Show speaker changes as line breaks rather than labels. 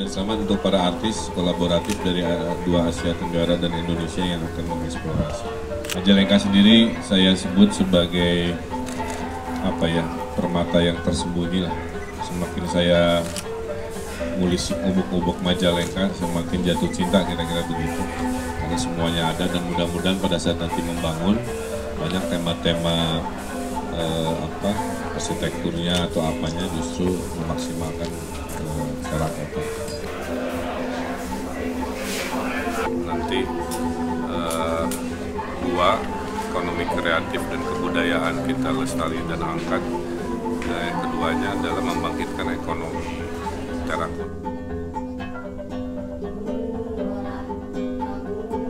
Selamat untuk para artis kolaboratif dari dua Asia Tenggara dan Indonesia yang akan mengeksplorasi. Majalengka sendiri saya sebut sebagai permata yang tersembunyi lah. Semakin saya ngulis ubuk-ubuk Majalengka, semakin jatuh cinta, kira-kira begitu. Karena semuanya ada dan mudah-mudahan pada saat nanti membangun banyak tema-tema arsitekturnya atau apanya justru memaksimalkan kota.
Nanti dua, ekonomi kreatif dan kebudayaan kita lestari dan angkat. Yang keduanya adalah membangkitkan ekonomi Terakota.